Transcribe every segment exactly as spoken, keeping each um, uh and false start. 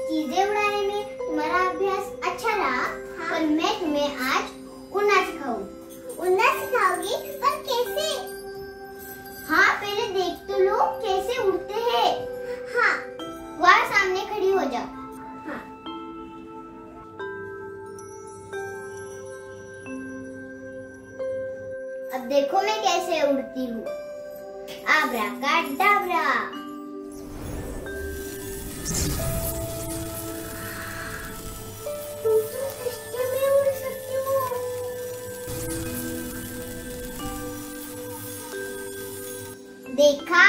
चीजें उड़ाने में तुम्हारा अभ्यास अच्छा रहा। हाँ। पर मैं तुम्हें आज उड़ना सिखाऊंगी। उड़ना सिखाओगी? पर कैसे? हाँ, पहले देख तो लो कैसे उड़ते हैं। हाँ, वहाँ सामने खड़ी हो जाओ। हाँ। अब देखो मैं कैसे उड़ती हूँ। आब्राकाडाब्रा। तुम तो सच में उड़ सकती हो। देखा?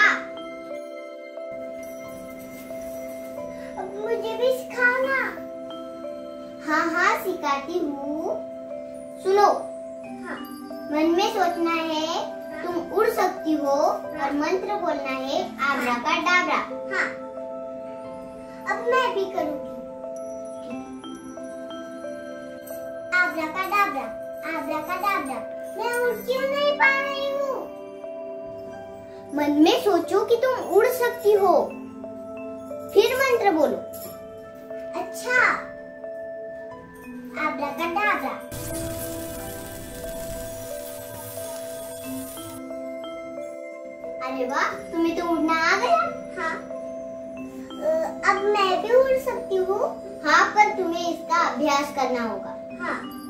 अब मुझे भी सिखाओ ना। हाँ हाँ सिखाती हूँ। सुनो। हाँ। मन में सोचना है तुम उड़ सकती हो और मंत्र बोलना है आब्राकाडाब्रा। हाँ। अब मैं भी करूँगी। आब्राकाडाब्रा, आब्राकाडाब्रा। मैं उड़ क्यों नहीं पा रही हूँ? मन में सोचो कि तुम उड़ सकती हो, फिर मंत्र बोलो। अच्छा। आब्राकाडाब्रा। अरे वाह, तुम्हें तो उड़ना आ गया। हाँ। अब मैं भी उड़ सकती हूँ। हाँ, पर तुम्हें इसका अभ्यास करना होगा। हाँ।